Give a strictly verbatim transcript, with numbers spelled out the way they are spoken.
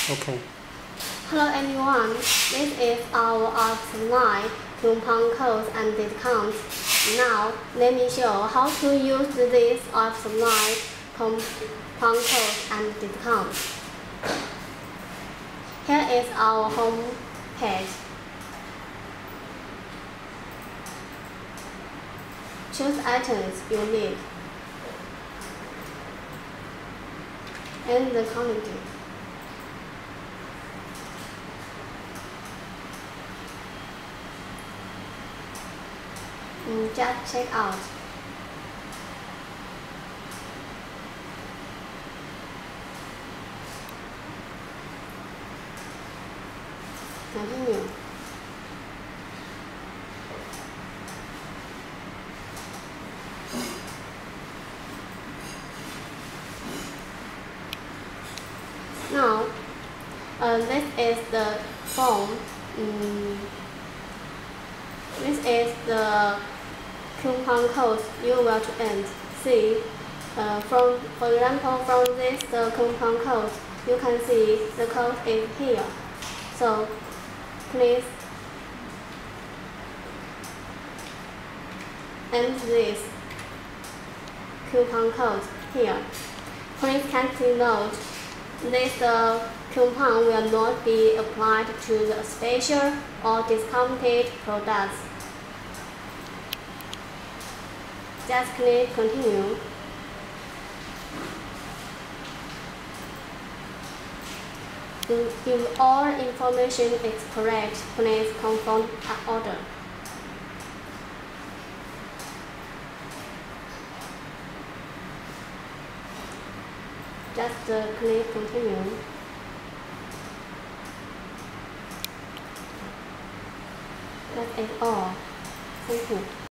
Okay. Hello everyone, this is our art supply, coupon codes and discounts. Now, let me show how to use this art supply, coupon codes and discounts. Here is our home page. Choose items you need and the quantity. Mm, just check out. Continue. Now, uh, this is the form. Mm, this is the coupon code you will to end. See, uh, from for example, from this the coupon code, you can see the code is here. So, please enter this coupon code here. Please kindly note, this uh, coupon will not be applied to the special or discounted products. Just click continue. If all information is correct, please confirm the order. Just uh, click continue. That is all. Thank you.